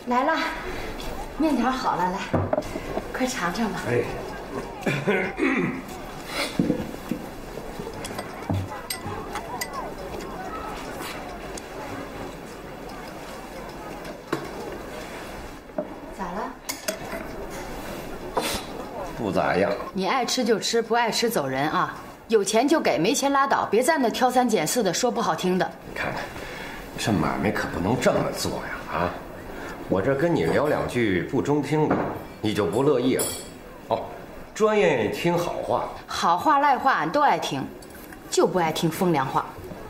来了，面条好了，来，快尝尝吧。 哎， 咋了？ 不咋样。 你爱吃就吃，不爱吃走人啊！有钱就给，没钱拉倒，别在那挑三拣四的，说不好听的。 看看，这买卖可不能这么做呀！啊，我这跟你聊两句不中听的，你就不乐意了？哦，专愿意听好话。 好话赖话俺都爱听，就不爱听风凉话。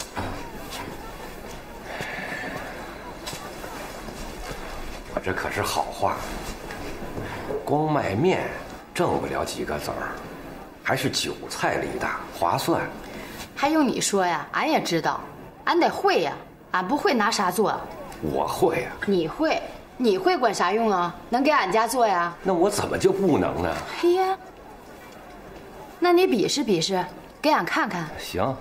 我这可是好话，光卖面挣不了几个子儿，还是韭菜利大，划算。 还用你说呀？俺也知道，俺得会呀，俺不会拿啥做。 我会呀。 你会？你会管啥用啊？能给俺家做呀？ 那我怎么就不能呢？ 哎呀，那你比试比试，给俺看看。 行。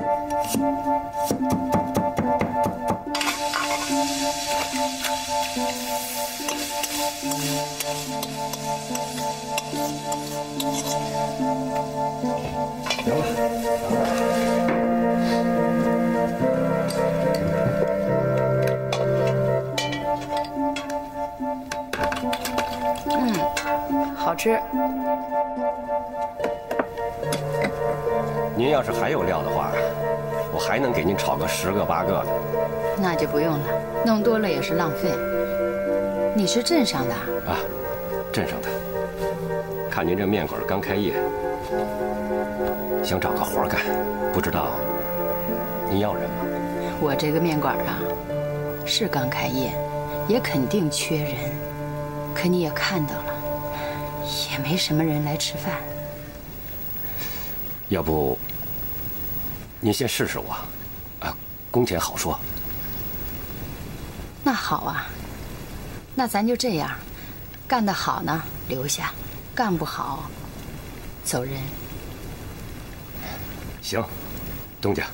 行了。 好吃。 您要是还有料的话，我还能给您炒个10个8个的。 那就不用了，弄多了也是浪费。你是镇上的啊？镇上的。看您这面馆刚开业，想找个活干，不知道您要人吗？ 我这个面馆啊，是刚开业，也肯定缺人。可你也看到了，也没什么人来吃饭。 要不您先试试我，啊，工钱好说。 那好啊，那咱就这样，干得好呢留下，干不好走人。 行，东家。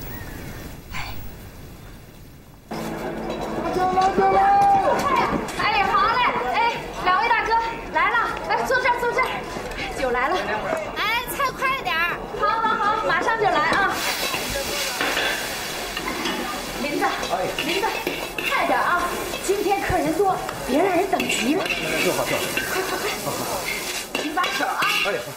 哎，好嘞！哎，两位大哥来了，来坐这儿，坐这儿，酒来了。 哎，菜快点儿！ 好，好，好，马上就来啊！林子，林子，快点啊！今天客人多，别让人等急了。 坐好，坐好。 快快快！你把手啊！ 哎呀。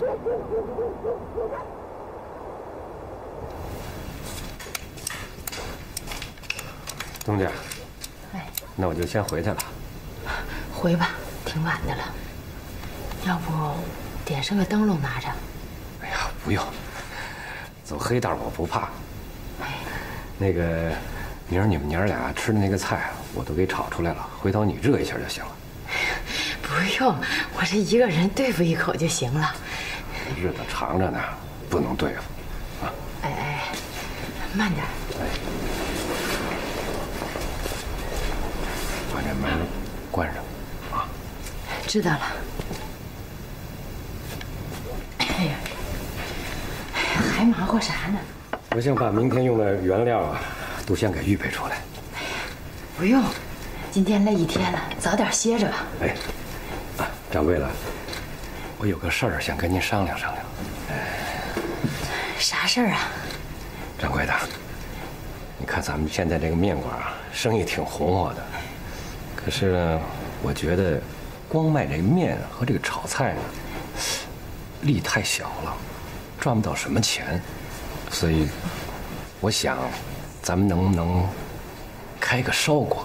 东家。 哎， 那我就先回去了。 回吧，挺晚的了。要不点上个灯笼拿着？ 哎呀，不用，走黑道我不怕。那个，明儿你们娘俩吃的那个菜，我都给炒出来了，回头你热一下就行了。 不用，我这一个人对付一口就行了。 日子长着呢，不能对付。啊。 哎哎，慢点。 哎。把这门关上，啊！ 知道了。哎呀，还忙活啥呢？ 我想把明天用的原料啊，都先给预备出来。 不用，今天累一天了，早点歇着吧。 哎，啊，掌柜的，我有个事儿想跟您商量商量。 啥事儿啊？ 掌柜的，你看咱们现在这个面馆啊，生意挺红火的。可是呢，我觉得光卖这个面和这个炒菜呢，利太小了，赚不到什么钱。所以，我想，咱们能不能开个烧馆，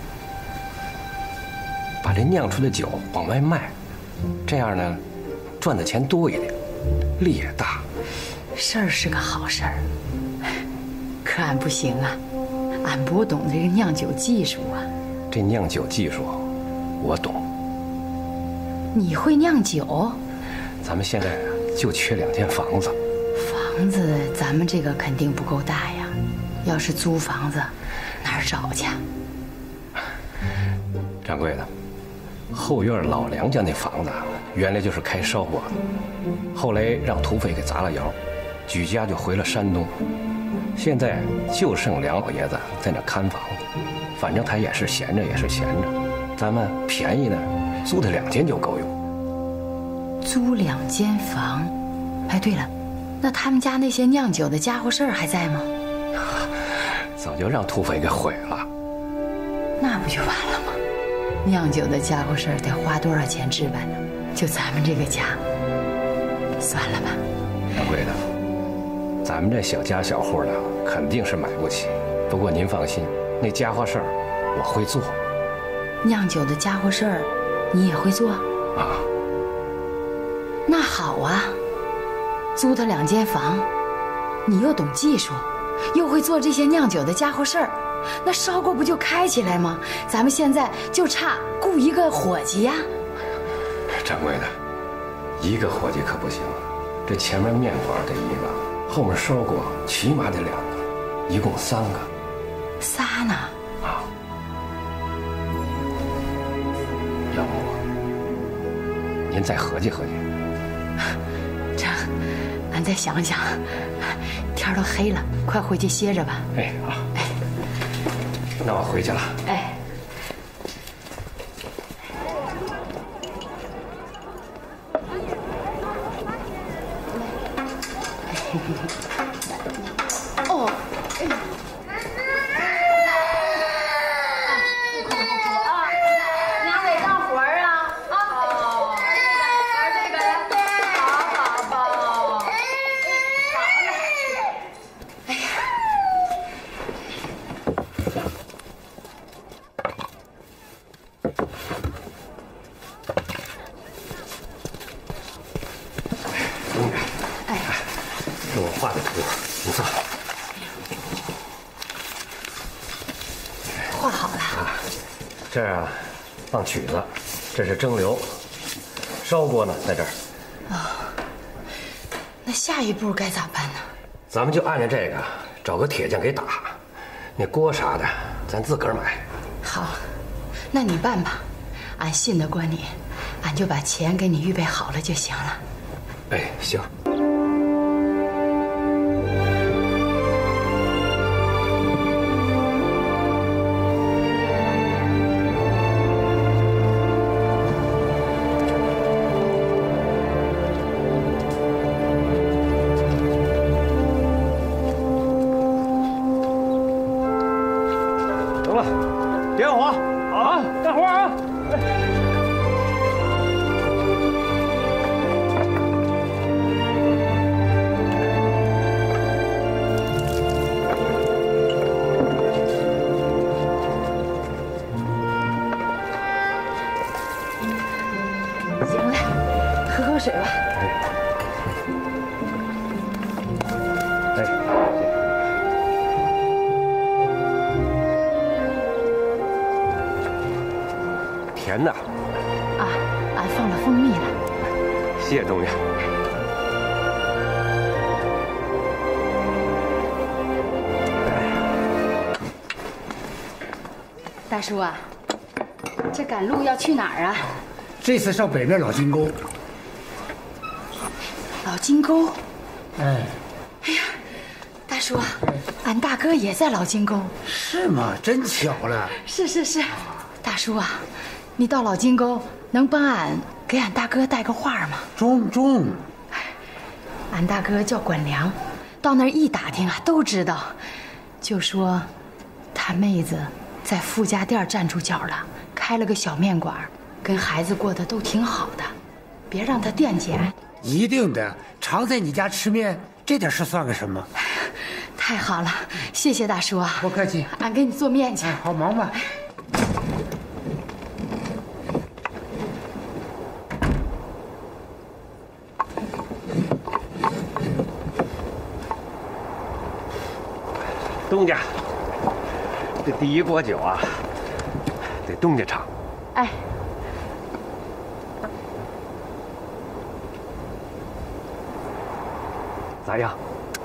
把这酿出的酒往外卖，这样呢，赚的钱多一点，利也大。 事儿是个好事儿，可俺不行啊，俺不懂这个酿酒技术啊。 这酿酒技术，我懂。 你会酿酒？ 咱们现在就缺2间房子。 房子咱们这个肯定不够大呀，要是租房子，哪儿找去？ 掌柜的，后院老梁家那房子原来就是开烧馆，后来让土匪给砸了窑，举家就回了山东。现在就剩梁老爷子在那看房子，反正他也是闲着，也是闲着。 咱们便宜的租他2间就够用。 租2间房？哎，对了，那他们家那些酿酒的家伙事儿还在吗？ 早就让土匪给毁了。 那不就完了吗？酿酒的家伙事儿得花多少钱置办呢？就咱们这个家，算了吧。 掌柜的，咱们这小家小户的肯定是买不起。不过您放心，那家伙事儿我会做。 酿酒的家伙事儿，你也会做？ 啊。 那好啊，租他2间房，你又懂技术，又会做这些酿酒的家伙事儿，那烧锅不就开起来吗？咱们现在就差雇一个伙计呀。 掌柜的，一个伙计可不行，这前面面馆得1个，后面烧锅起码得2个，一共3个。 仨呢？ 啊。要不您再合计合计。 这，俺再想想。天都黑了，快回去歇着吧。 哎，好。哎，那我回去了。 哎。哦， 娘得干活啊！哦，玩这个来，好宝宝。好嘞。哎呀， 哎，这我画的图，你做。 画好了啊，这儿啊放曲子，这是蒸馏，烧锅呢在这儿。 那下一步该咋办呢？ 咱们就按照这个找个铁匠给打，那锅啥的咱自个儿买。 好，那你办吧，俺信得过你，俺就把钱给你预备好了就行了。 哎，行。行了，点火，好，干活啊！ 行了，喝口水吧。 哎，甜的。 啊，俺放了蜂蜜了。 谢谢东家。 大叔啊，这赶路要去哪儿啊？ 这次上北面老金沟。 老金沟。 哎， 哎呀，大叔啊，俺大哥也在老金沟。 是吗？真巧了。 是，大叔啊，你到老金沟能帮俺给俺大哥带个话吗？ 中。 俺大哥叫管良，到那儿一打听啊，都知道，就说他妹子在富家店站住脚了，开了个小面馆，跟孩子过得都挺好的，别让他惦记俺。 一定的，常在你家吃面，这点事算个什么？ 太好了，谢谢大叔啊！ 不客气， 俺给你做面去。 哎，好忙吧。 东家，这第一锅酒啊，得东家尝。 哎， 咋样？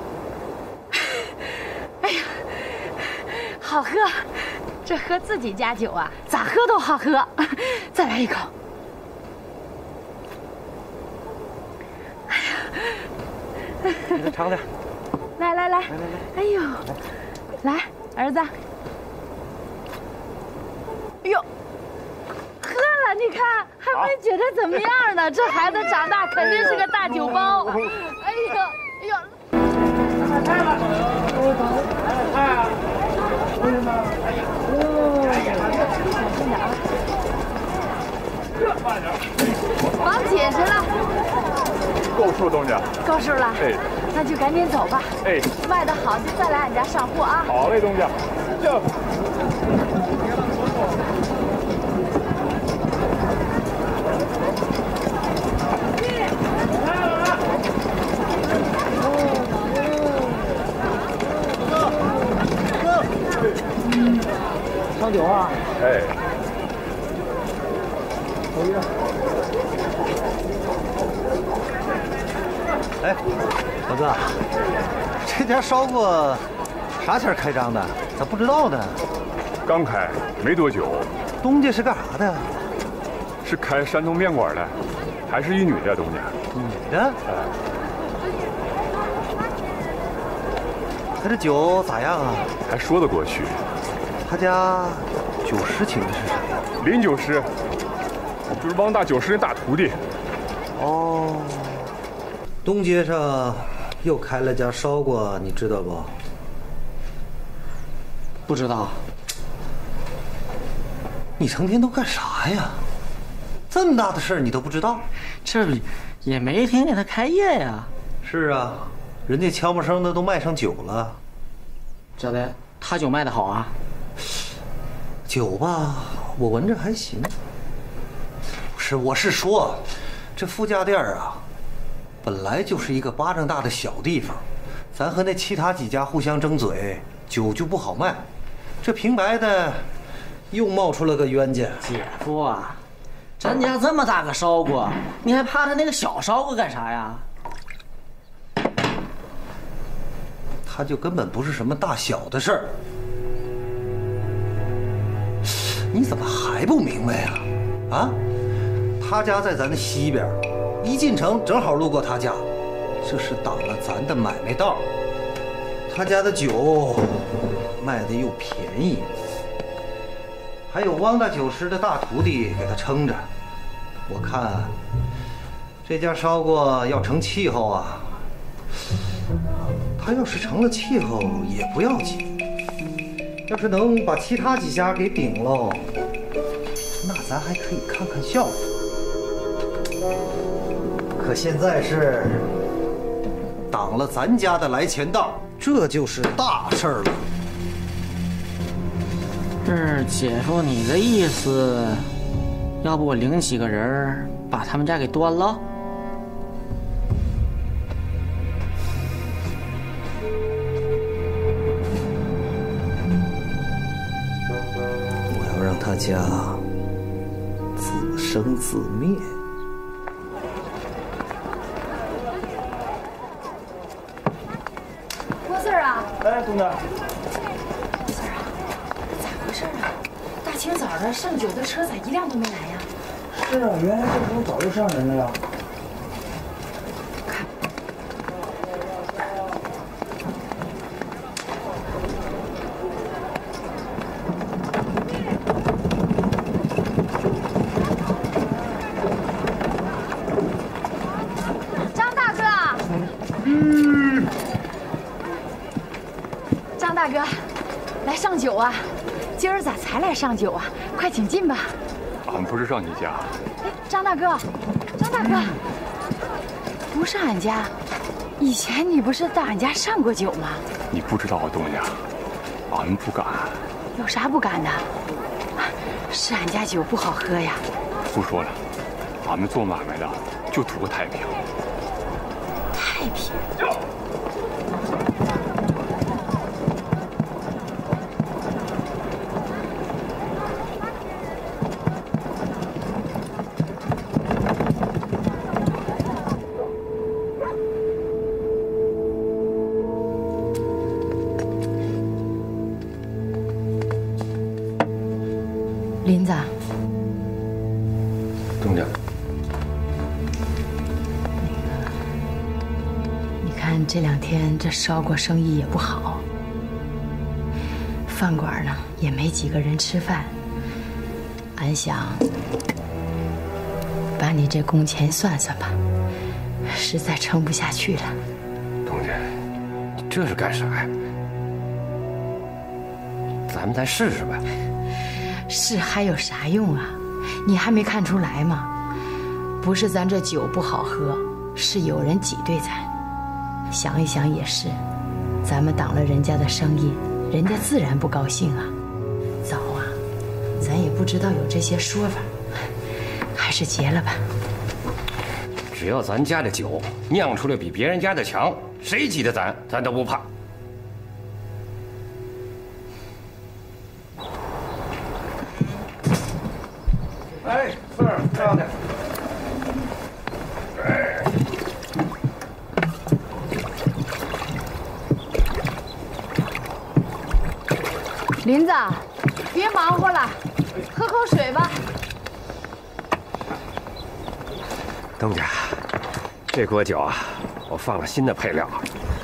哎呀，好喝！这喝自己家酒啊，咋喝都好喝。再来一口。哎呀， 你再尝点。 来，哎呦，来，儿子。哎呦， 你看还没觉得怎么样呢？这孩子长大肯定是个大酒包。哎呦哎呦！买菜了，买菜啊！为什么？哎呀，慢点。忙紧实了。 够数，东家。 够数了。哎，那就赶紧走吧。 哎， 卖得好就再来俺家上货啊。 好嘞，东家。这。 上酒啊！ 哎， 哎，老哥，这家烧锅啥前开张的？咋不知道呢？ 刚开没多久。 东家是干啥的？ 是开山东面馆的，还是一女的，东家。 女的？他这酒咋样啊？ 还说得过去。 他家酒师请的是谁呀？ 林酒师，我不是汪大酒师的大徒弟。 哦，东街上又开了家烧锅，你知道不？ 不知道。 你成天都干啥呀？这么大的事儿你都不知道？ 这也没听见他开业呀。 是啊，人家悄没声的都卖上酒了。 咋的？他酒卖得好啊？ 酒吧，我闻着还行。不是，我是说，这傅家店啊，本来就是一个巴掌大的小地方，咱和那其他几家互相争嘴，酒就不好卖。这平白的，又冒出了个冤家。 姐夫啊，咱家这么大个烧锅，你还怕他那个小烧锅干啥呀？ 他就根本不是什么大小的事儿。你怎么还不明白呀？啊，他家在咱的西边，一进城正好路过他家，这是挡了咱的买卖道。他家的酒卖的又便宜，还有汪大酒师的大徒弟给他撑着。我看这家烧锅要成气候啊，他要是成了气候也不要紧。要是能把其他几家给顶喽，那咱还可以看看效果。可现在是挡了咱家的来钱道，这就是大事儿了。 是姐夫，你的意思，要不我领几个人把他们家给端了？ 让他家自生自灭。 郭 Sir 啊！ 哎，东家。 郭 Sir 啊，咋回事啊？大清早的上酒的车咋一辆都没来呀？ 是啊，原来这不早就上人了呀。 大哥，来上酒啊！今儿咋才来上酒啊？快请进吧。 俺不是上你家。 哎，张大哥，张大哥，不是俺家。以前你不是到俺家上过酒吗？ 你不知道啊，东家，俺不敢。 有啥不敢的？是俺家酒不好喝呀。 不说了，俺们做买卖的就图个太平。 太平。林子， 东家， 你看这2天这烧锅生意也不好，饭馆呢也没几个人吃饭。俺想把你这工钱算算吧，实在撑不下去了。 东家，你这是干啥呀？咱们再试试呗。 试还有啥用啊？你还没看出来吗？不是咱这酒不好喝，是有人挤兑咱。想一想也是，咱们挡了人家的生意，人家自然不高兴啊。早啊，咱也不知道有这些说法，还是结了吧。 只要咱家的酒酿出来比别人家的强，谁挤得咱都不怕。哎，四儿，这样的。 林子，别忙活了，喝口水吧。 东家，这锅酒啊，我放了新的配料。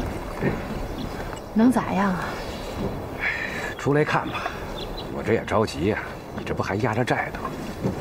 能咋样啊？ 出来看吧，我这也着急呀，你这不还压着债呢？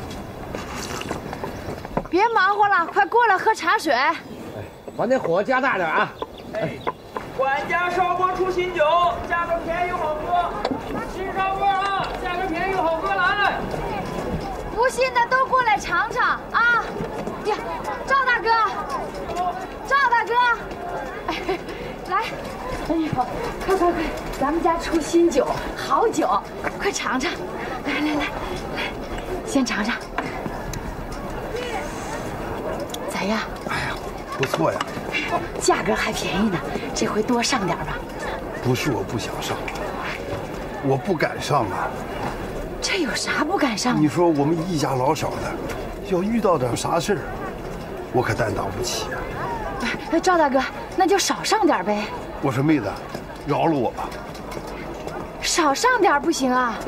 别忙活了，快过来喝茶水。 把那火加大点啊！ 哎，管家烧锅出新酒，价格便宜又好喝。新烧锅啊，价格便宜又好喝，来！ 不信的都过来尝尝啊！呀，赵大哥，赵大哥，哎，来，哎呦，快，咱们家出新酒，好酒，快尝尝。来，先尝尝。咋样？ 哎呀，不错呀， 价格还便宜呢，这回多上点吧。 不是我不想上，我不敢上啊。 这有啥不敢上的？ 你说我们一家老小的，要遇到点啥事儿，我可担当不起啊。 赵大哥，那就少上点呗。 我说妹子，饶了我吧。 少上点不行啊？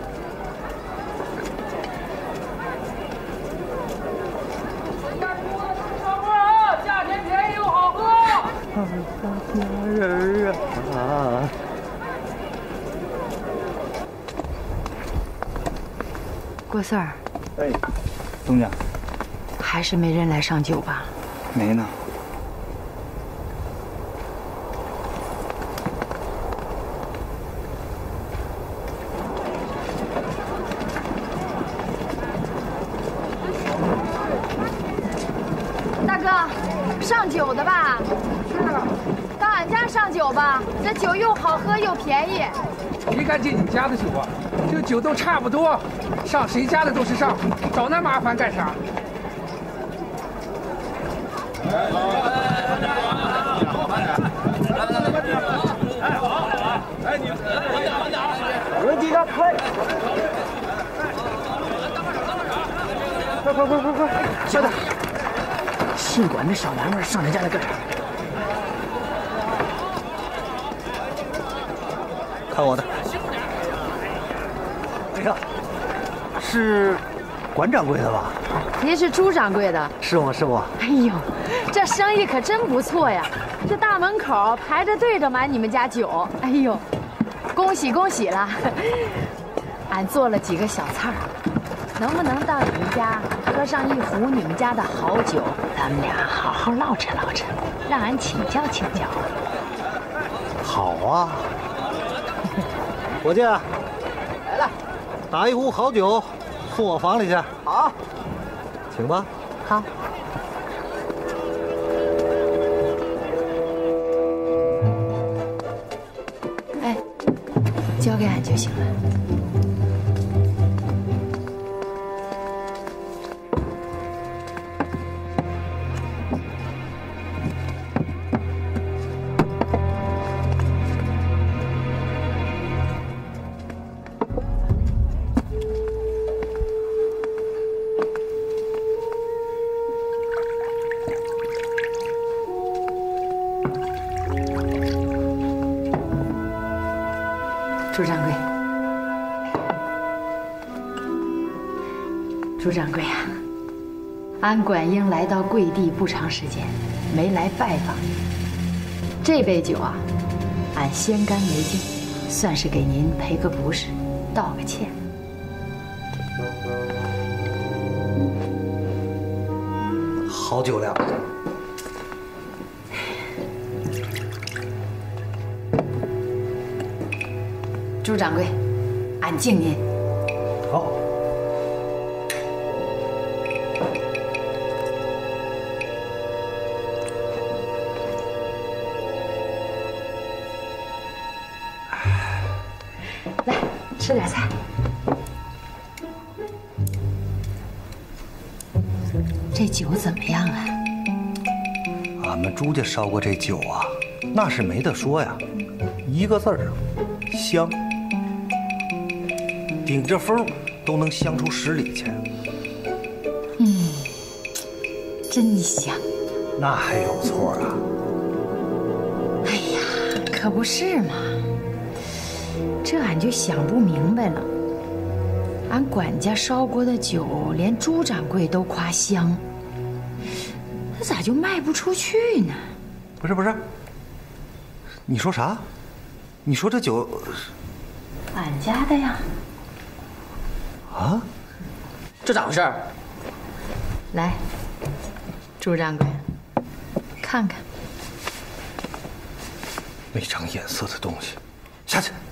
人儿啊！ 郭四儿， 哎，东家， 还是没人来上酒吧？ 没呢。 大哥，上酒的吧？是。到俺家上酒吧，这酒又好喝又便宜。 谁敢进你家的酒啊？这酒都差不多，上谁家的都是上，找那麻烦干啥？ 有几个快！快！ 小点，尽管那小娘们上人家来干啥？ 看我的。哎呀，是管掌柜的吧？ 您是朱掌柜的？ 是我。 哎呦，这生意可真不错呀！这大门口排着队着买你们家酒。哎呦，恭喜了！俺做了几个小菜儿，能不能到你们家喝上一壶你们家的好酒？咱们俩好好唠扯，让俺请教。 好啊，伙计，来了，打一壶好酒，送我房里去。 好， 请吧。 好。哎，交给俺就行了。朱掌柜啊，俺管英来到贵地不长时间，没来拜访您。这杯酒啊，俺先干为敬，算是给您赔个不是，道个歉。 哎好酒量。 朱掌柜，俺敬您。 好。 来，吃点菜。这酒怎么样啊？ 俺们朱家烧过这酒啊，那是没得说呀，一个字儿，香。顶着风都能香出10里去。 真香。 那还有错啊？ 哎呀，可不是嘛。这俺就想不明白了，俺管家烧过的酒，连朱掌柜都夸香，那咋就卖不出去呢？ 不是，你说啥？你说这酒， 俺家的呀？ 啊？ 这咋回事？ 来，朱掌柜，看看。 没长眼色的东西，下去。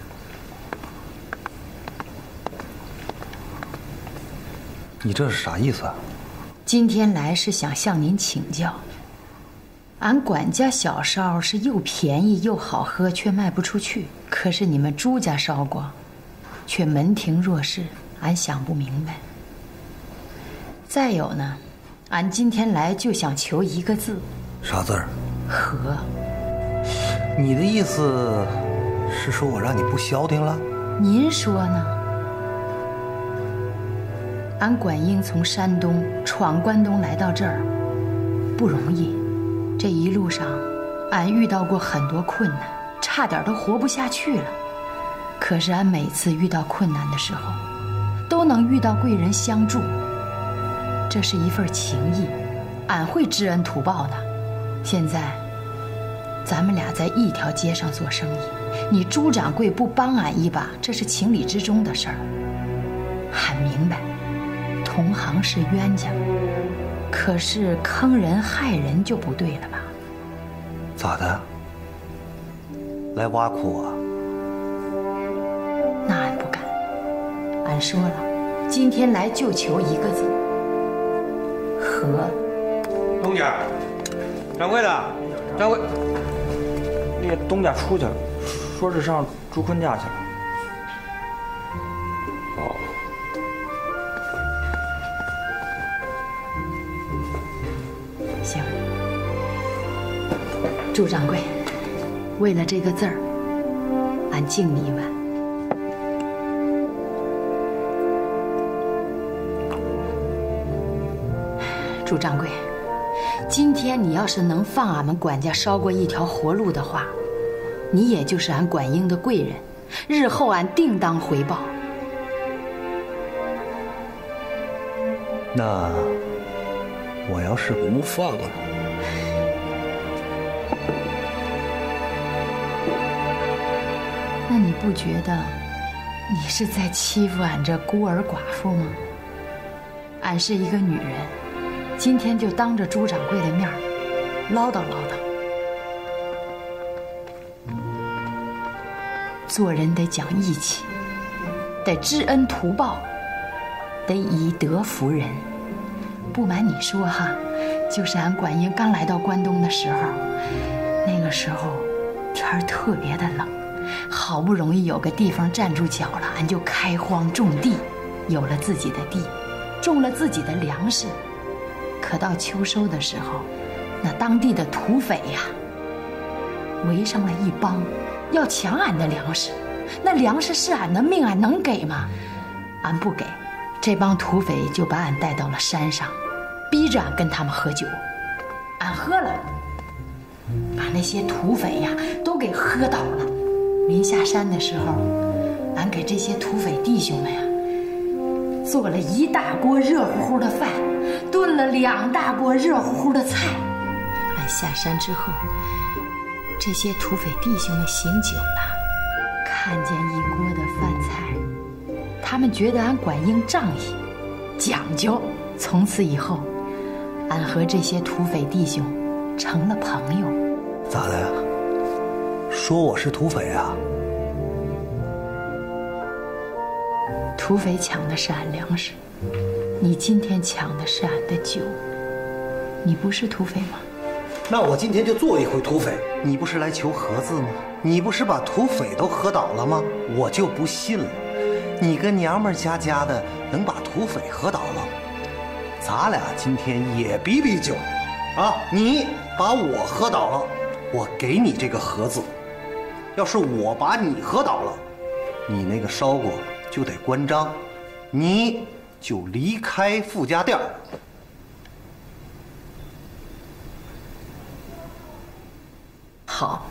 你这是啥意思啊？ 今天来是想向您请教。俺管家小烧是又便宜又好喝，却卖不出去。可是你们朱家烧过，却门庭若市，俺想不明白。再有呢，俺今天来就想求一个字。 啥字儿？ 和。 你的意思是说我让你不消停了？ 您说呢？俺管英从山东闯关东来到这儿，不容易。这一路上，俺遇到过很多困难，差点都活不下去了。可是俺每次遇到困难的时候，都能遇到贵人相助。这是一份情谊，俺会知恩图报的。现在，咱们俩在一条街上做生意，你朱掌柜不帮俺一把，这是情理之中的事儿。俺明白。同行是冤家，可是坑人害人就不对了吧？ 咋的？来挖苦我？ 那俺不敢。俺说了，今天来就求一个字：和。 东家，掌柜的，掌柜，那个东家出去了，说是上朱坤家去了。 行，朱掌柜，为了这个字儿，俺敬你一碗。朱掌柜，今天你要是能放俺们管家烧过一条活路的话，你也就是俺管英的贵人，日后俺定当回报。 那我要是不放了， 那你不觉得你是在欺负俺这孤儿寡妇吗？俺是一个女人，今天就当着朱掌柜的面唠叨唠叨。做人得讲义气，得知恩图报，得以德服人。不瞒你说哈，就是俺管英刚来到关东的时候，那个时候天儿特别的冷，好不容易有个地方站住脚了，俺就开荒种地，有了自己的地，种了自己的粮食。可到秋收的时候，那当地的土匪呀，围上了一帮，要抢俺的粮食。那粮食是俺的命，俺能给吗？俺不给，这帮土匪就把俺带到了山上，逼着俺跟他们喝酒。俺喝了，把那些土匪呀都给喝倒了。临下山的时候，俺给这些土匪弟兄们呀做了1大锅热乎乎的饭，炖了2大锅热乎乎的菜。俺下山之后，这些土匪弟兄们醒酒了，看见一锅的饭菜，他们觉得俺管英仗义讲究。从此以后， 俺和这些土匪弟兄成了朋友。 咋的呀？说我是土匪啊？ 土匪抢的是俺粮食，你今天抢的是俺的酒。你不是土匪吗？ 那我今天就做一回土匪。你不是来求和字吗？你不是把土匪都喝倒了吗？我就不信了，你个娘们家的能把土匪喝倒了？咱俩今天也比比酒，啊！你把我喝倒了，我给你这个和字；要是我把你喝倒了，你那个烧锅就得关张，你就离开傅家店。 好，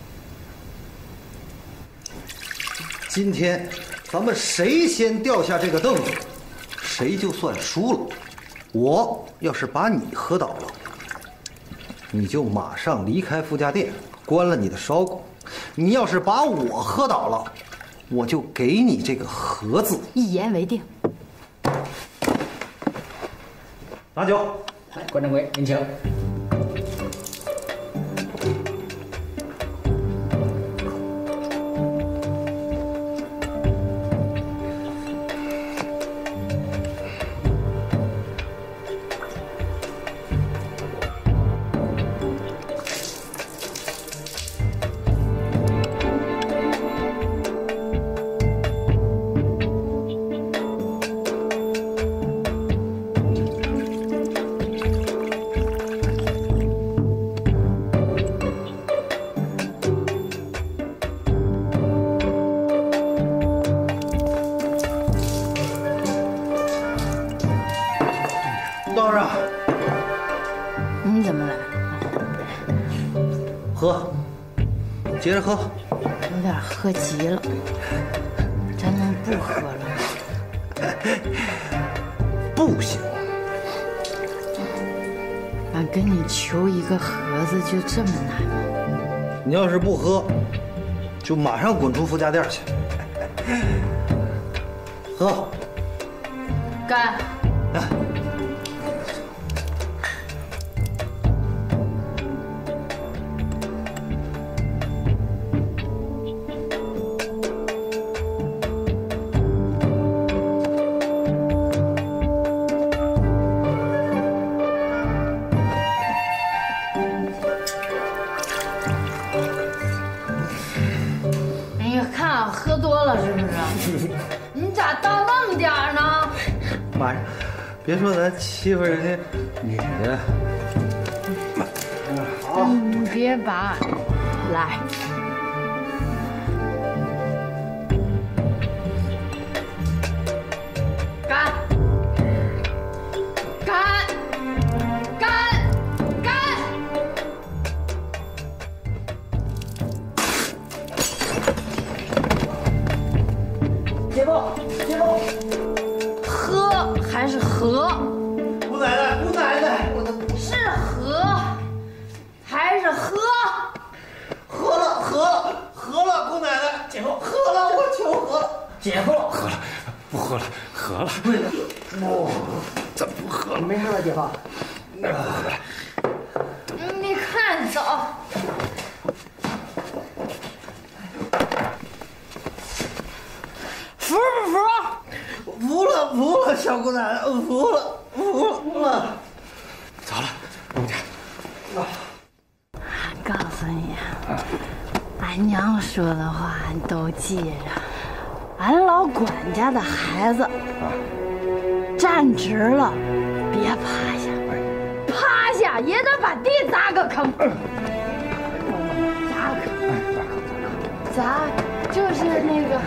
今天咱们谁先掉下这个凳子，谁就算输了。我要是把你喝倒了，你就马上离开傅家店，关了你的烧锅；你要是把我喝倒了，我就给你这个和字。 一言为定。 拿酒。 来，关掌柜，您请。 道上， 你怎么了？ 喝，接着喝。 有点喝急了，咱能不喝了吗？ 不行。 俺跟你求一个盒子就这么难吗？ 你要是不喝，就马上滚出傅家店去。喝。 干。喝多了是不是？你咋到那么点儿呢？ 妈呀，别说咱欺负人家女的。 好，你别拔，来。干！干！干！干！ 解放！解放！ 喝还是和？ 姑奶奶，姑奶奶，我的是和还是喝？ 喝了，喝了，喝了，姑奶奶，解放！喝了，我求喝了， 解放！ 喝了，不喝了，喝了。 对了， 怎么不喝了？ 没事吧，解放？ 那不喝了。 你看走。服不服？ 服了，服了，小姑奶奶，服了，服了。 走了，东家。 告诉你，俺娘说的话你都记着。俺老管家的孩子，站直了，别趴下，趴下也得把地砸个坑。砸坑，砸就是那个。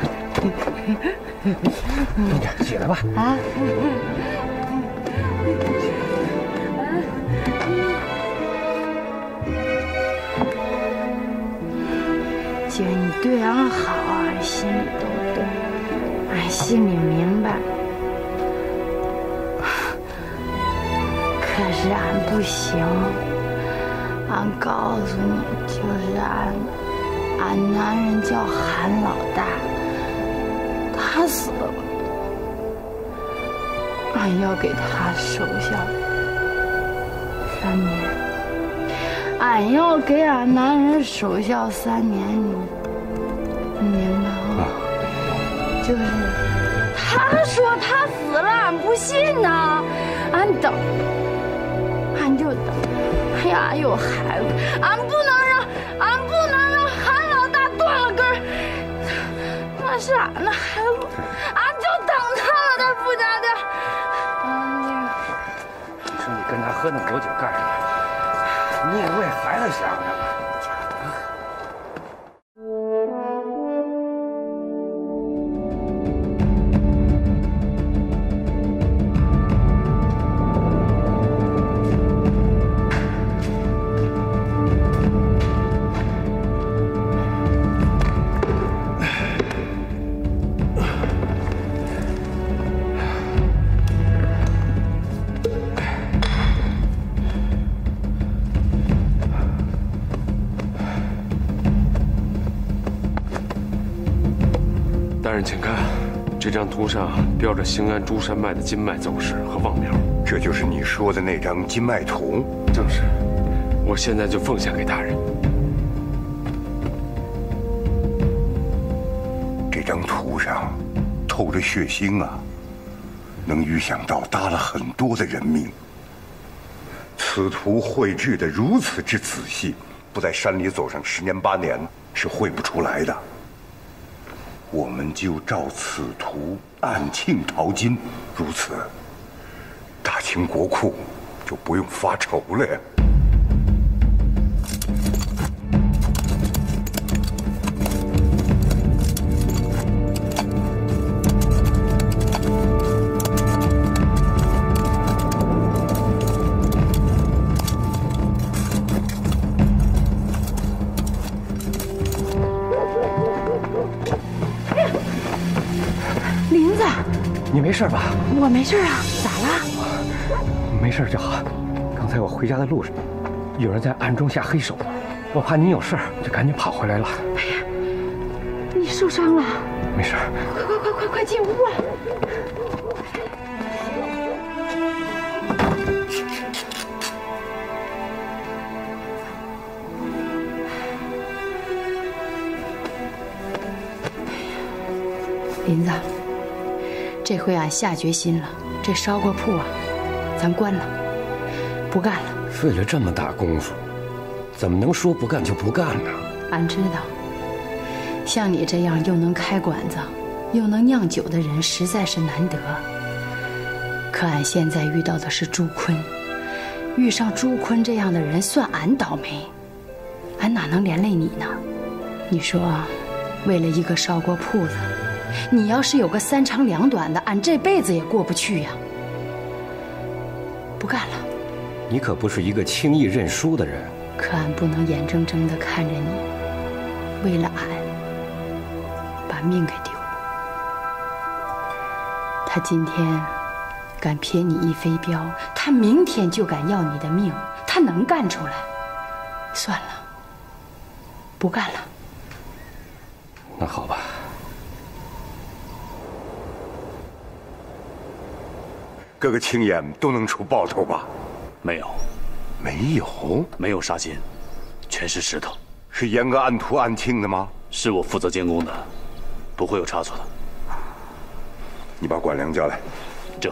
东家，起来吧。 啊。姐，你对俺好，俺心里都懂，俺心里明白。可是俺不行，俺告诉你，就是俺男人叫韩老大，他死了，俺要给他守下 3年。俺要给俺男人守孝3年，你明白吗？就是他说他死了，俺不信呐，俺等，俺就等。哎呀，有孩子，俺不能让韩老大断了根儿。那是俺的孩子，俺就等他了，在傅家店。 你说你跟他喝那么多酒干什么？你也为孩子想想。 大人，请看，这张图上标着兴安珠山脉的经脉走势和望苗。 这就是你说的那张经脉图？ 正是。我现在就奉献给大人。 这张图上透着血腥啊，能预想到搭了很多的人命。此图绘制的如此之仔细，不在山里走上10年8年是绘不出来的。我们就照此图按磬淘金，如此，大清国库就不用发愁了呀。 你没事吧？ 我没事啊，咋了？ 没事就好。刚才我回家的路上，有人在暗中下黑手，我怕你有事，就赶紧跑回来了。 哎呀，你受伤了？ 没事。 快进屋啊！ 林子，这回俺下决心了，这烧锅铺啊，咱关了，不干了。 费了这么大功夫，怎么能说不干就不干呢？ 俺知道，像你这样又能开馆子，又能酿酒的人实在是难得。可俺现在遇到的是朱坤，遇上朱坤这样的人，算俺倒霉，俺哪能连累你呢？你说，为了一个烧锅铺子，你要是有个3长2短的，俺这辈子也过不去呀。不干了。 你可不是一个轻易认输的人。 可俺不能眼睁睁地看着你为了俺把命给丢了。他今天敢撇你一飞镖，他明天就敢要你的命，他能干出来？算了，不干了。 那好吧。 各个青眼都能出报头吧？ 没有， 没有杀心，全是石头。 是严格按图按磬的吗？ 是我负责监工的，不会有差错的。 你把管良叫来。 这。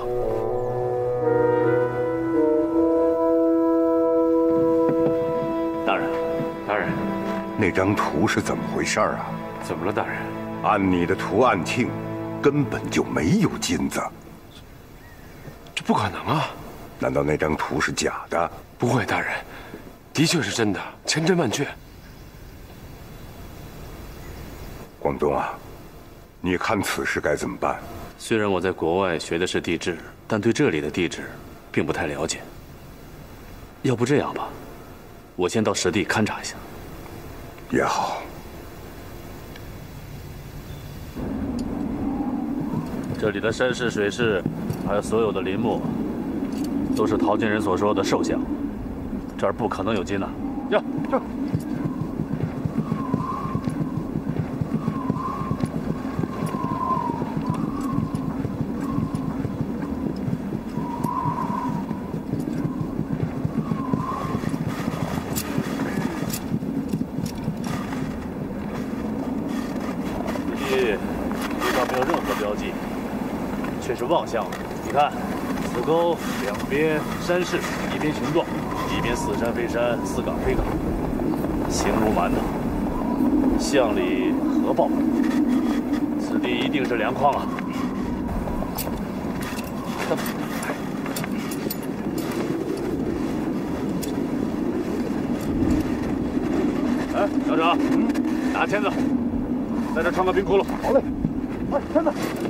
大人， 那张图是怎么回事啊？ 怎么了，大人？ 按你的图按磬，根本就没有金子。 这不可能啊！ 难道那张图是假的？ 不会，大人，的确是真的，千真万确。 广东啊，你看此事该怎么办？ 虽然我在国外学的是地质，但对这里的地质并不太了解。要不这样吧，我先到实地勘察一下。 也好。 这里的山势、水势，还有所有的林木，都是淘金人所说的兽像，这儿不可能有金呐！呀，这。 望乡。你看，此沟两边山势，一边雄壮，一边似山非山，似岗非岗，形如蛮呐，巷里河抱，此地一定是粮矿啊！哎，校长，拿签子，在这穿个冰窟窿。好嘞，快签子。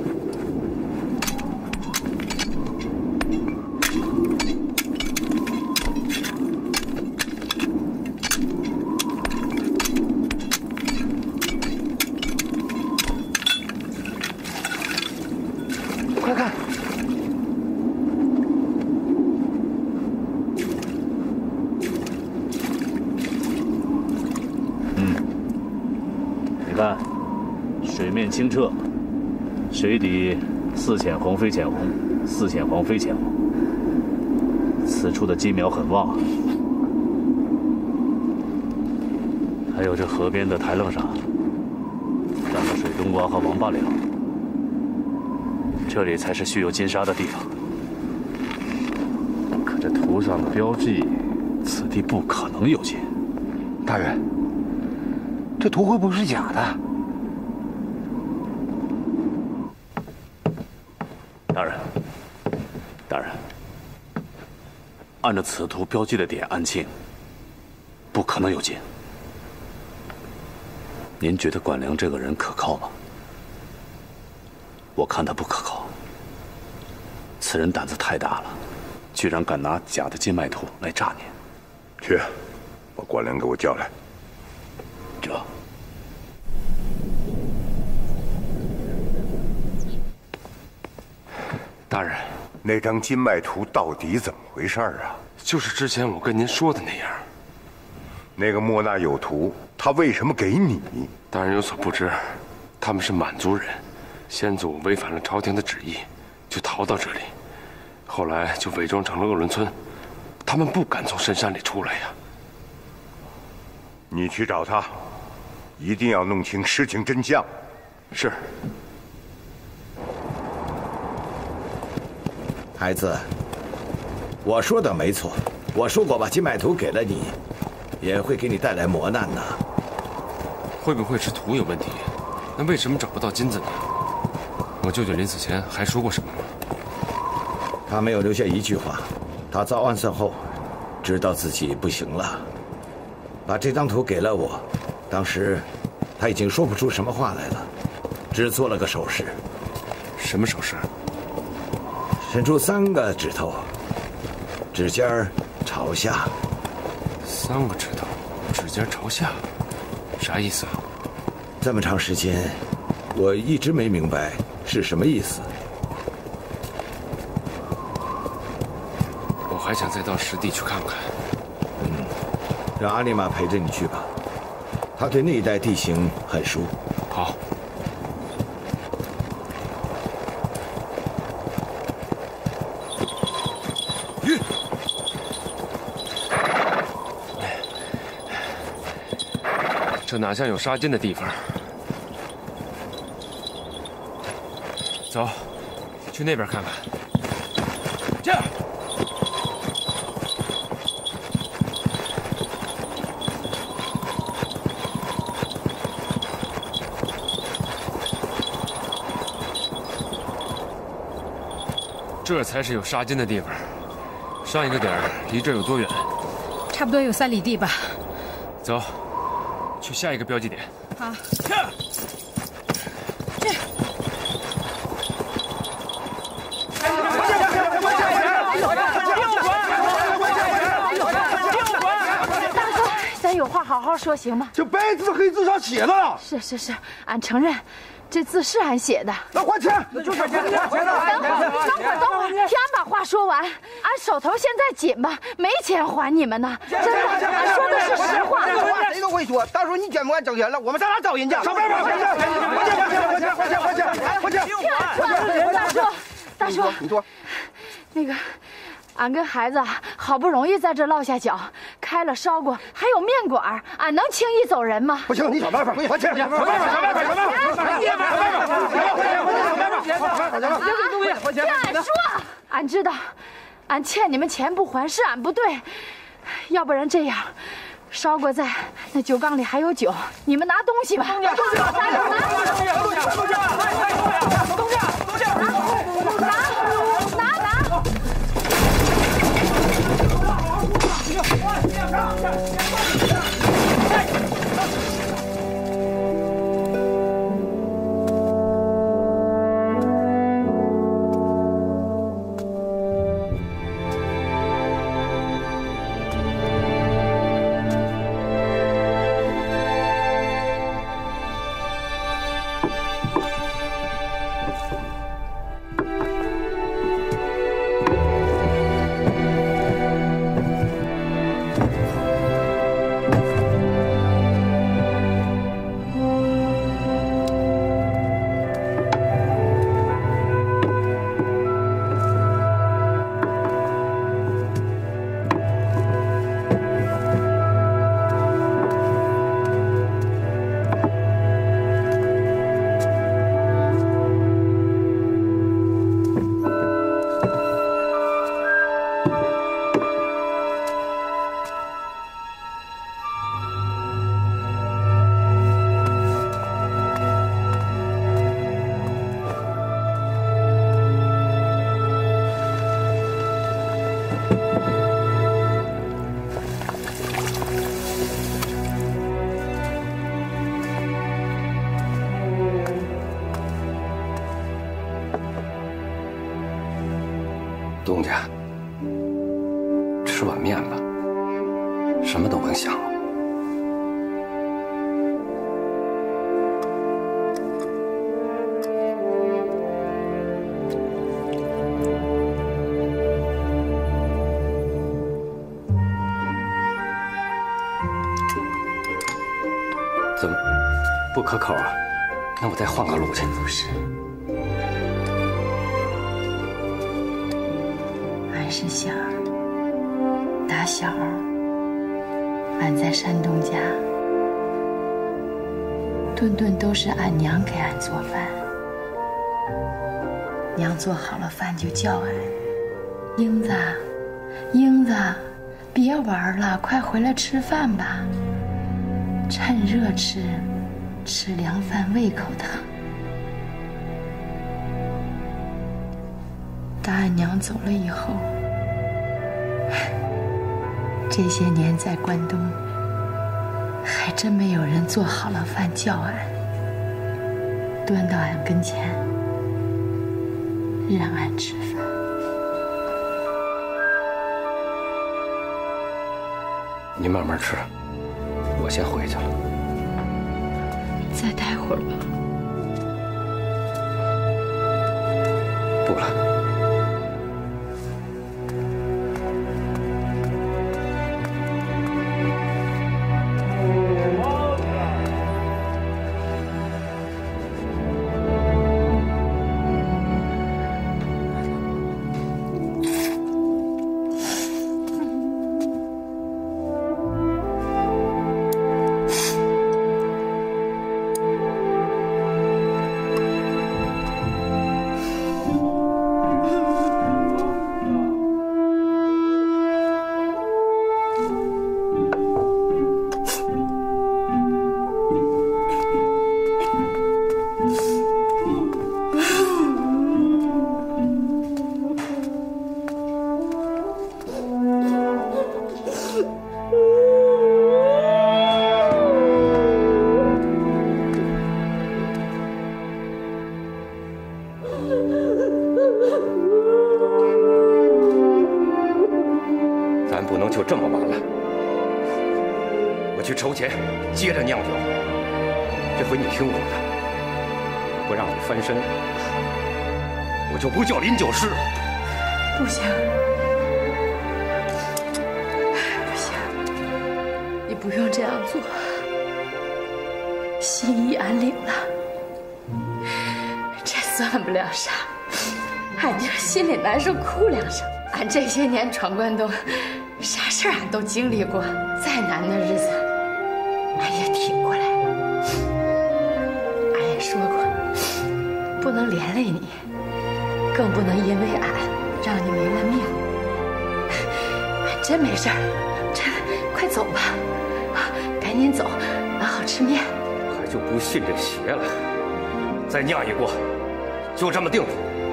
快看！ 你看，水面清澈，水底似浅红非浅红，似浅黄非浅黄。此处的金苗很旺啊。还有这河边的台愣上，长了水冬瓜和王八苗。这里才是蓄有金沙的地方。可这图上的标记，此地不可能有金。 大人，这图会不会是假的？ 大人，按照此图标记的点安庆，不可能有金。您觉得管良这个人可靠吗？我看他不可靠。此人胆子太大了，居然敢拿假的金脉图来诈您。 去，把管良给我叫来。 这。 大人， 那张金脉图到底怎么回事啊？ 就是之前我跟您说的那样。 那个莫那有图，他为什么给你？ 大人有所不知，他们是满族人，先祖违反了朝廷的旨意，就逃到这里，后来就伪装成了鄂伦村，他们不敢从深山里出来呀。 你去找他，一定要弄清事情真相。 是。 孩子，我说的没错，我说过把金脉图给了你，也会给你带来磨难的。 会不会是图有问题？那为什么找不到金子呢？我舅舅临死前还说过什么吗？ 他没有留下一句话。他遭暗算后，知道自己不行了，把这张图给了我。当时他已经说不出什么话来了，只做了个手势。 什么手势？ 伸出3个指头，指尖儿朝下。 3个指头，指尖朝下，啥意思啊？ 这么长时间，我一直没明白是什么意思。 我还想再到实地去看看。 让阿丽玛陪着你去吧，她对那一带地形很熟。 好。这哪像有沙金的地方？走，去那边看看。这样。这才是有沙金的地方。上一个点离这儿有多远？ 差不多有3里地吧。 走。去下一个标记点。 好。 大哥，咱有话好好说，行吗？ 这白纸黑字上写的了。 是，俺承认，这字是俺写的。 那还钱？ 那就是还钱。等会儿，听俺把话说完。俺手头现在紧吧，没钱还你们呢。真的，俺说的是实话。 这话谁都会说，到时候你捐不敢挣钱了，我们上哪找人家？ 上边吧，还钱！ 大叔， 你说， 那个， 俺跟孩子好不容易在这落下脚，开了烧锅，还有面馆，俺能轻易走人吗？ 不行，你想办法，还钱，想办法， 听俺说，俺知道，俺欠你们钱不还是俺不对，要不然这样，烧锅在那酒缸里还有酒，你们拿东西吧。 东家，吃碗面吧，什么都甭想了。怎么不可口啊？那我再换个路去。 不是。 俺是想，打小俺在山东家，顿顿都是俺娘给俺做饭。娘做好了饭就叫俺：“英子，英子，别玩了，快回来吃饭吧。趁热吃，吃凉饭胃口疼。”打俺娘走了以后，这些年在关东，还真没有人做好了饭叫俺，端到俺跟前，让俺吃饭。 你慢慢吃，我先回去了。 再待会儿吧。 不了。 就这么完了，我去筹钱，接着酿酒。这回你听我的，不让你翻身，我就不叫林酒师。 不行，不行，你不用这样做。心意俺领了，这算不了啥，俺就是心里难受，哭两声， 俺这些年闯关东，啥事儿俺都经历过，再难的日子，俺也挺过来了。俺也说过，不能连累你，更不能因为俺让你没了命。俺真没事儿，真，快走吧，赶紧走，俺好吃面。 还就不信这邪了，再酿一锅，就这么定了。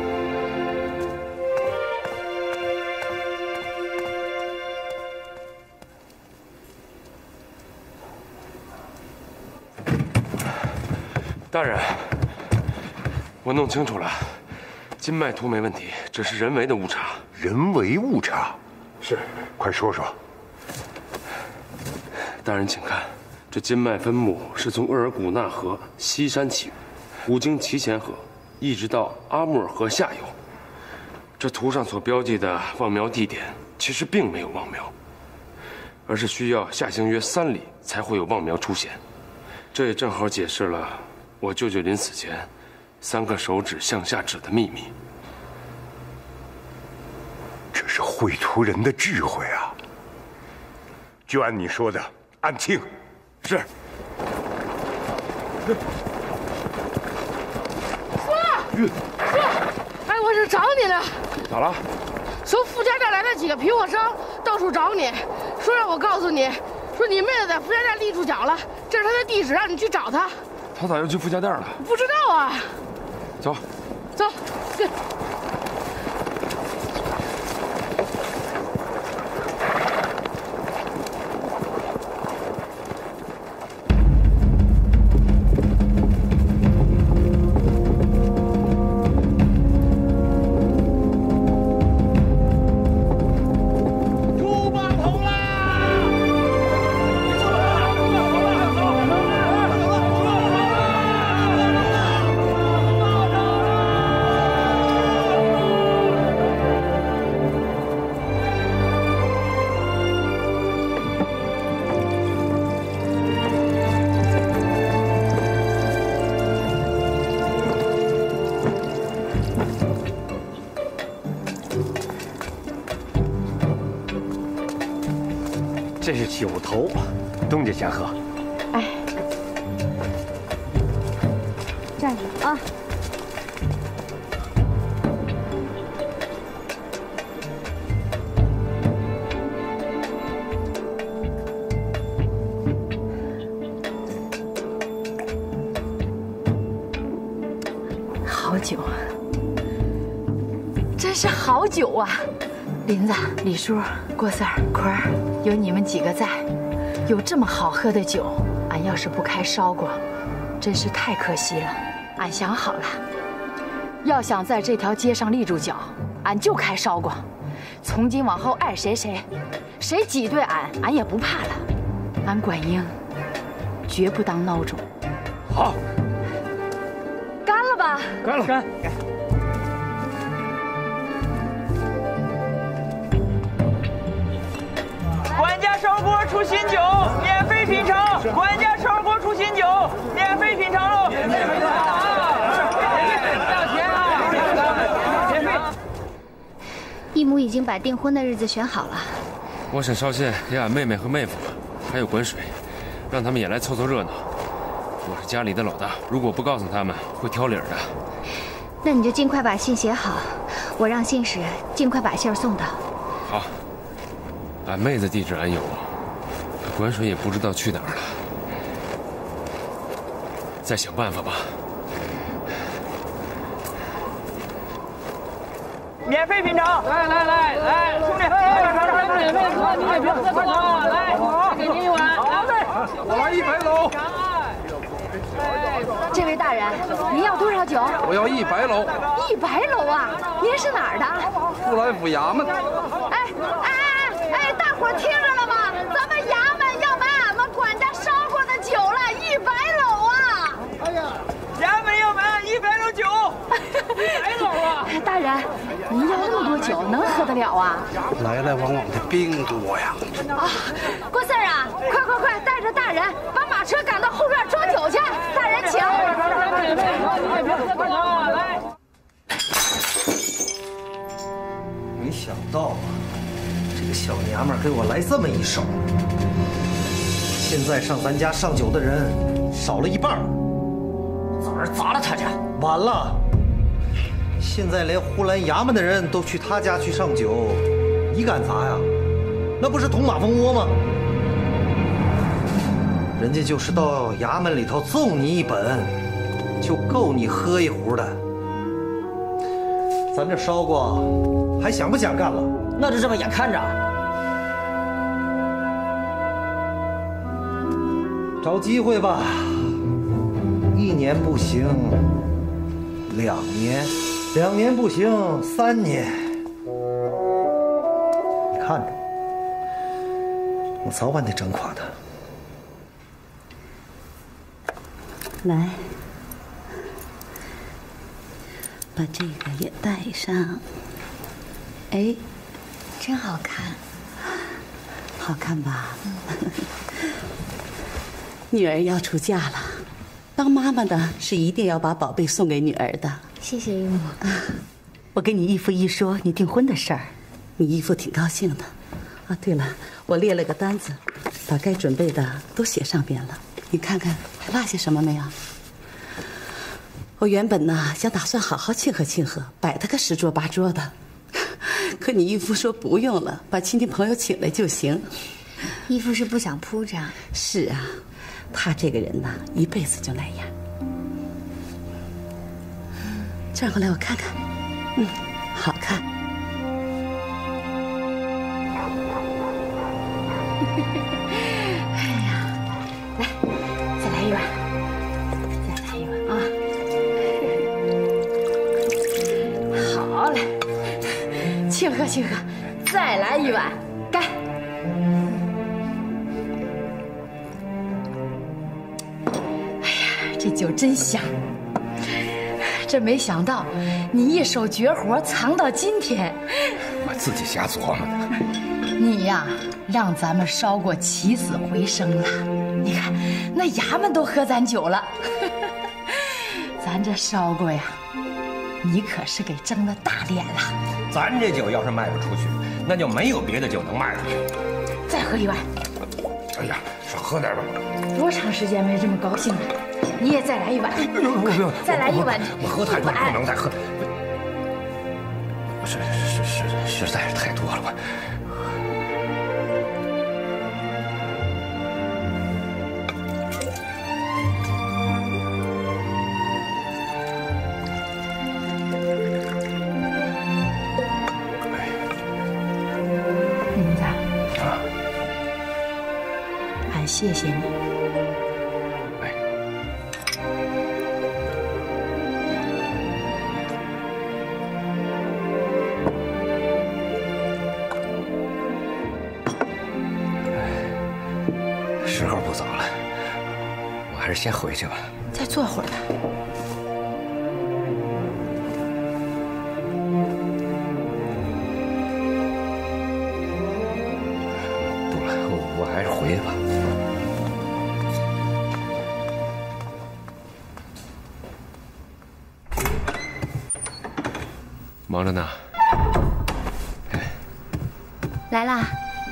大人，我弄清楚了，筋脉图没问题，只是人为的误差。 人为误差？ 是， 快说说。 大人，请看，这筋脉分布是从额尔古纳河西山起源，古经齐前河，一直到阿穆尔河下游。这图上所标记的望苗地点，其实并没有望苗，而是需要下行约3里才会有望苗出现。这也正好解释了 我舅舅临死前3个手指向下指的秘密。 这是绘图人的智慧啊！就按你说的，按庆。 是。 叔，哎，我是找你呢。 咋了？ 从傅家寨来的几个皮货商到处找你，说让我告诉你，说你妹子在傅家寨立住脚了，这是她的地址，让你去找她。 他咋又去傅家店了？ 不知道啊。 走， 走，对。 这是酒头，东家先喝。 哎，站着啊！ 好酒，真是好酒啊！ 林子、李叔、郭四儿、坤儿，有你们几个在，有这么好喝的酒，俺要是不开烧锅，真是太可惜了。俺想好了，要想在这条街上立住脚，俺就开烧锅。从今往后爱谁谁，谁挤兑俺，俺也不怕了。俺管英绝不当孬种。 好， 干了吧？ 干了，干。 管家烧锅出新酒，免费品尝。管家烧锅出新酒，免费品尝喽！免费品尝啊！要钱啊！免费。 义母已经把订婚的日子选好了。 我想捎信给俺妹妹和妹夫，还有管水，让他们也来凑凑热闹。我是家里的老大，如果不告诉他们，会挑理儿的。 那你就尽快把信写好，我让信使尽快把信儿送到。 好。 俺妹子地址俺有，管水也不知道去哪儿了，再想办法吧。 免费品尝，来，兄弟，免费喝，你也别喝太多啊！来，给您一碗， 我来100篓。 这位大人，您要多少酒？ 我要100篓。 100篓啊！您是哪儿的？ 富兰府衙门。 哎，大伙听着了吗？咱们衙门要买俺们管家烧过的酒了，100篓啊！ 哎呀，衙门要买100篓酒，100篓啊！ 大人，您要那么多酒，能喝得了啊？ 来来往往的兵多呀！ 啊，郭四儿啊，快，带着大人把马车赶到后院装酒去。大人请。 没想到啊，这个小娘们儿给我来这么一手，现在上咱家上酒的人少了一半。 早上砸了他家， 晚了。现在连呼兰衙门的人都去他家去上酒，你敢砸呀？那不是捅马蜂窝吗？人家就是到衙门里头揍你一本，就够你喝一壶的。咱这烧锅还想不想干了？ 那就这么眼看着。 找机会吧，1年不行，2年，2年不行，3年。看着，我早晚得整垮他。 来，把这个也戴上。哎， 真好看， 好看吧？女儿要出嫁了，当妈妈的是一定要把宝贝送给女儿的。 谢谢姨母。 我跟你义父一说你订婚的事儿，你义父挺高兴的。啊，对了，我列了个单子，把该准备的都写上边了。你看看还落下什么没有？我原本呢想打算好好庆贺庆贺，摆他个10桌8桌的，可你义父说不用了，把亲戚朋友请来就行。 义父是不想铺张。 是啊，他这个人呐，一辈子就那样。转过来我看看，好看。 哎呀，来，再来一碗，再来一碗啊！好嘞，庆贺庆贺，再来一碗，干！哎呀，这酒真香！这没想到你一手绝活藏到今天， 我自己瞎琢磨的。 你呀，让咱们烧过起死回生了。你看，那衙门都喝咱酒了。咱这烧过呀，你可是给争了大脸了。 咱这酒要是卖不出去，那就没有别的酒能卖出去。 再喝一碗。 哎呀，少喝点吧。 多长时间没这么高兴了？你也再来一碗。 不用， 再来一碗。 我喝太多了，不能再喝。实在是太多了，我。 林子啊，俺谢谢你。 时候不早了，我还是先回去吧。 再坐会儿吧。 不了，我还是回去吧。 忙着呢。 来啦。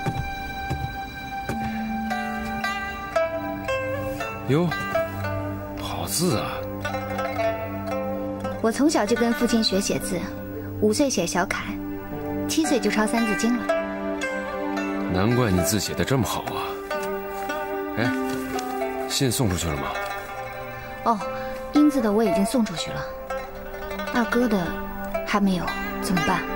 哟，好字啊！ 我从小就跟父亲学写字，5岁写小楷，7岁就抄3字经了。 难怪你字写得这么好啊！哎，信送出去了吗？ 哦，英字的我已经送出去了，二哥的还没有，怎么办？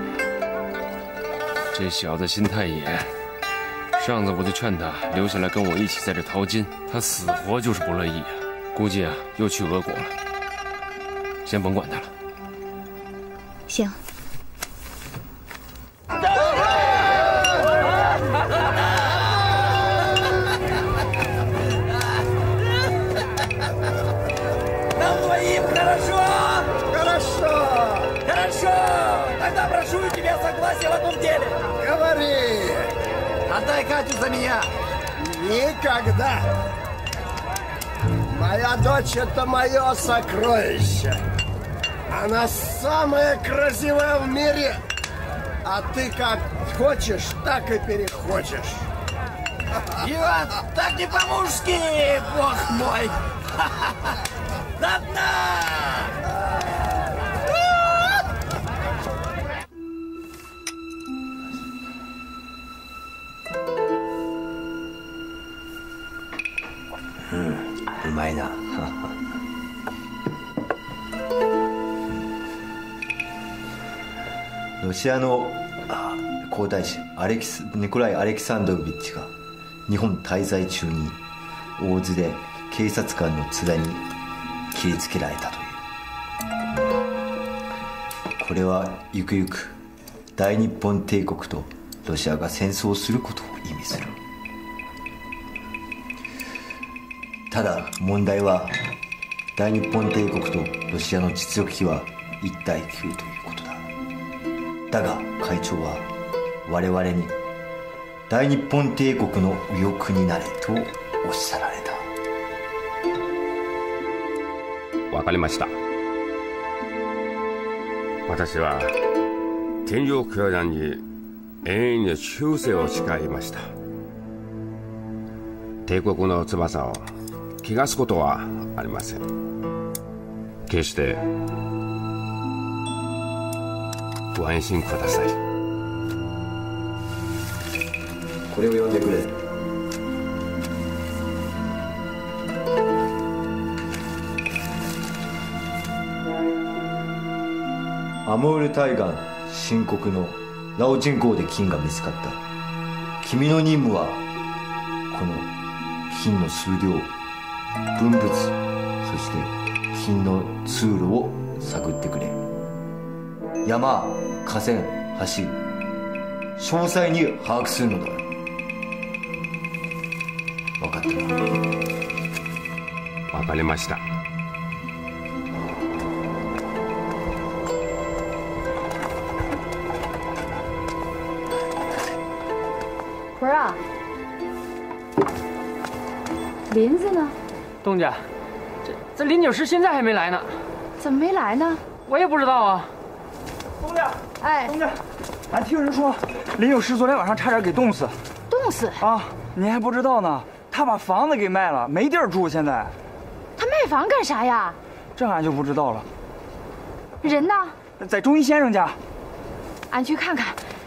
这小子心太野。上次我就劝他留下来跟我一起在这淘金，他死活就是不乐意啊！估计啊又去俄国了。先甭管他了。 行。 Отдай Катю за меня. Никогда. Моя дочь — это мое сокровище. Она самая красивая в мире. А ты как хочешь, так и перехочешь. Иван, так не по-мужски, бог мой! До дна! うまいな。ロシアの皇太子ニコライ・アレキサンドロビッチが日本滞在中に大津で警察官の津田に切りつけられたという。これはゆくゆく大日本帝国とロシアが戦争することを意味する。ただ問題は大日本帝国とロシアの実力比は1対9ということだ。だが会長は我々に大日本帝国の右翼になれとおっしゃられた。 わかりました。私は天上教団に永遠の忠誠を誓いました。帝国の翼を汚すことはありません。決してご安心ください。 これを読んでくれ。アモール対岸深刻のラオ人工で金が見つかった。君の任務はこの金の数量、分物、そして金の通路を探ってくれ。山、河川、橋、詳細に把握するのだ。分かったな。 分かりました。 不是啊，林子呢？ 东家，这林九师现在还没来呢。 怎么没来呢？ 我也不知道啊。 东家， 哎， 东家，俺听人说林九师昨天晚上差点给冻死。 冻死啊！你还不知道呢，他把房子给卖了，没地儿住。现在他卖房干啥呀？ 这俺就不知道了。 人呢？ 在中医先生家。 俺去看看。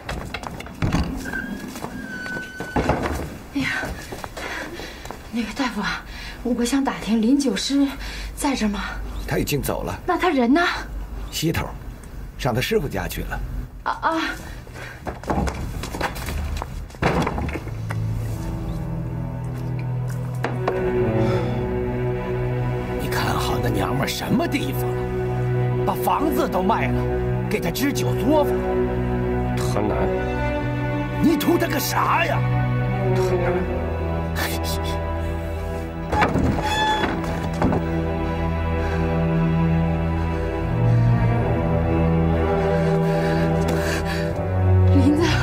哎呀，那个大夫啊，我想打听林九师在这吗？ 他已经走了。 那他人呢？ 西头，上他师傅家去了。 啊！ 你看好那娘们什么地方了？把房子都卖了，给他支酒作坊。 河南。 你图他个啥呀？ 河南。 林子，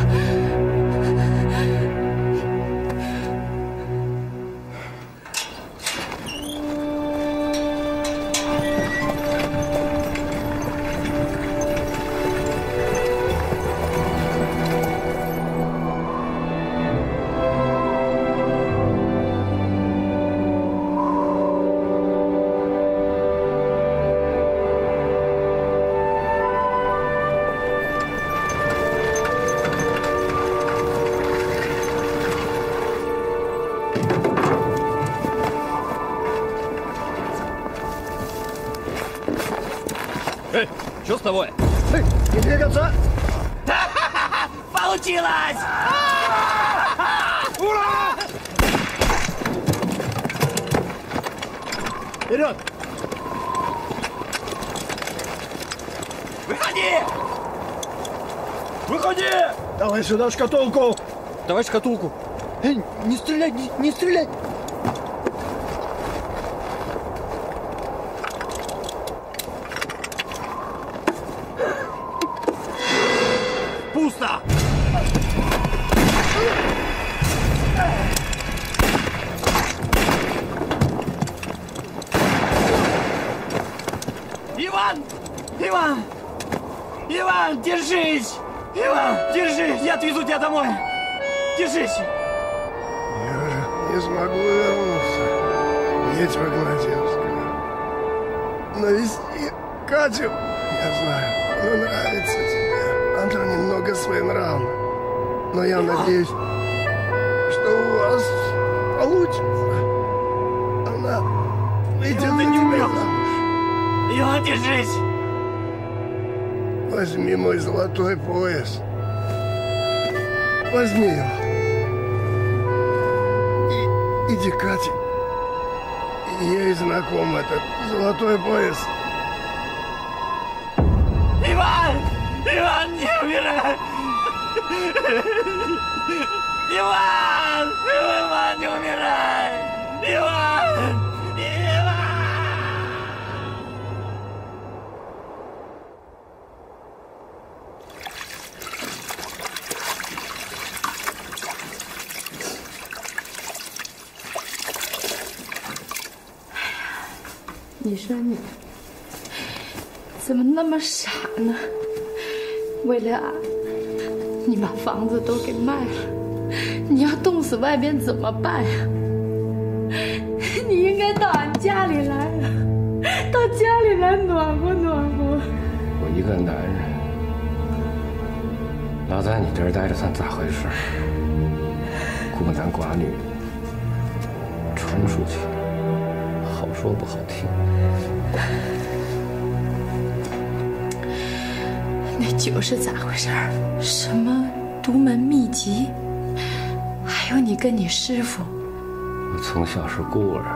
Что с тобой? Не двигаться! Получилось! Ура! Вперед! Выходи! Выходи! Давай сюда шкатулку! Давай шкатулку! Эй, не стреляй, не стреляй! Пусто! Иван! Иван! Иван, держись! Иван, держи, я отвезу тебя домой. Держись. Я же не смогу вернуться. Едь в Игнатьевскую. Навести Катю, я знаю, она нравится тебе. Она немного своенравна. Но я надеюсь, что у вас получится. Она выйдет за тебя замуж. Иван, держись. Возьми мой золотой пояс. Возьми его. И иди, Катя. Ей знаком этот золотой пояс. Иван! Иван, не умирай! Иван! Иван, не умирай! Иван! 你说你怎么那么傻呢？为了俺，你把房子都给卖了，你要冻死外边怎么办呀？你应该到俺家里来啊，到家里来暖和暖和。 我一个男人，老在你这儿待着算咋回事？孤男寡女，传出去，好说不好听。 那酒是咋回事？什么独门秘籍？还有你跟你师傅， 我从小是孤儿，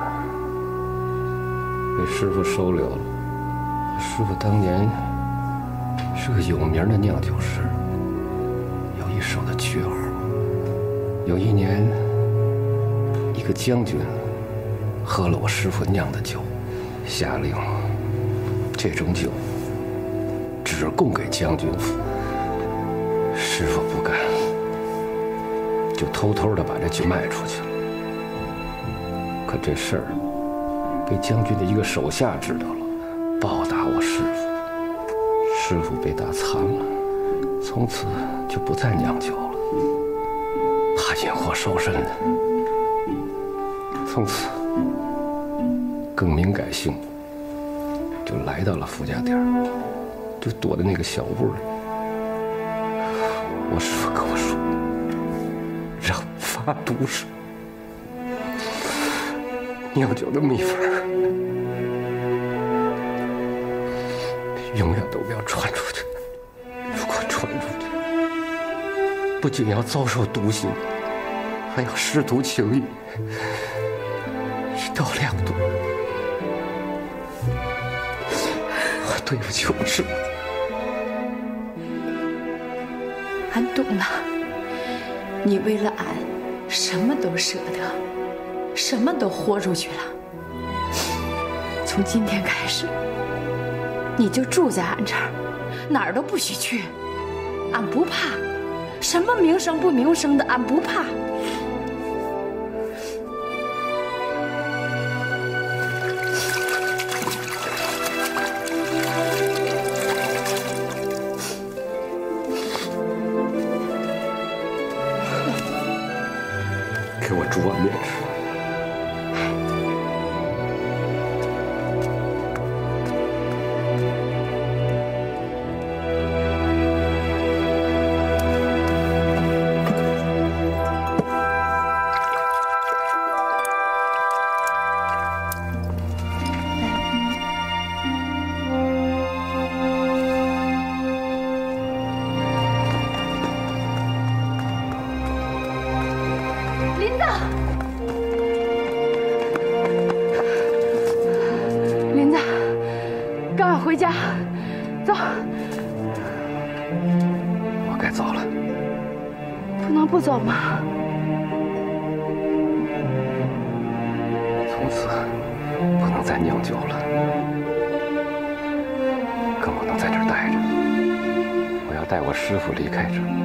被师傅收留了。师傅当年是个有名的酿酒师，有一手的绝活。有一年，一个将军喝了我师傅酿的酒，下令这种酒只供给将军服。师傅不干，就偷偷的把这酒卖出去了。可这事儿被将军的一个手下知道了，报答我师傅。师傅被打残了，从此就不再酿酒了，怕引祸烧身的。从此更名改姓，就来到了傅家店儿，就躲在那个小屋里。我师傅跟我说，让我发毒誓，酿酒的秘方永远都不要传出去。如果传出去，不仅要遭受毒刑，还要师徒情谊1到2度。我对不起我师父。 俺懂了，你为了俺，什么都舍得，什么都豁出去了。从今天开始，你就住在俺这儿，哪儿都不许去。俺不怕，什么名声不名声的，俺不怕。 给我煮碗面吃。 回家，走。 我该走了。 不能不走吗？ 从此不能再酿酒了，更不能在这儿待着。我要带我师傅离开这儿。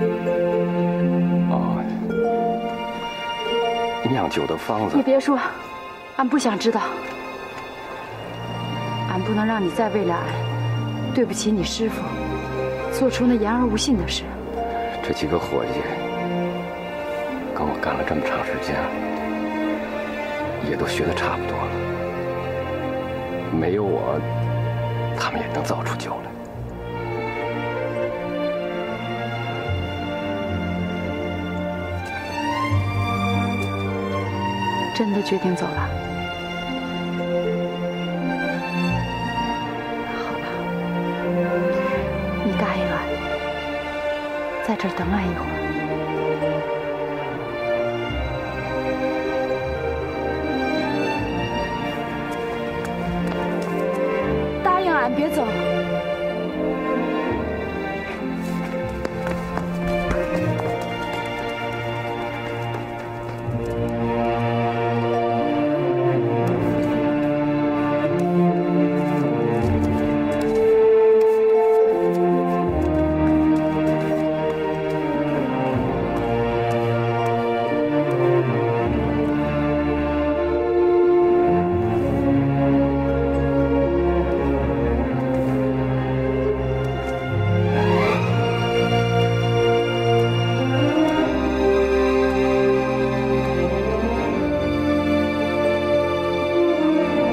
哦，酿酒的方子。 你别说，俺不想知道。俺不能让你再为了俺对不起你师傅，做出那言而无信的事。 这几个伙计跟我干了这么长时间，也都学得差不多了。没有我，他们也能造出酒来。 真的决定走了？好吧，你答应俺，在这儿等俺一会儿。答应俺别走。